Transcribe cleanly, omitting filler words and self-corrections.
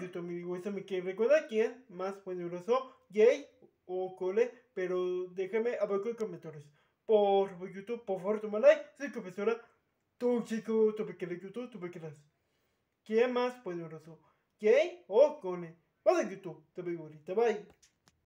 YouTube, amigo. Eso me quiere recordar quién más poderoso, Jay o Cole. Pero déjame abajo en comentarios. Por YouTube, por favor, toma like. Soy profesora tóxico, tu pequeño YouTube, tu pequeñas. ¿Quién más poderoso? ¿Jay o Cole? Vas a YouTube, te veo ahorita, bye.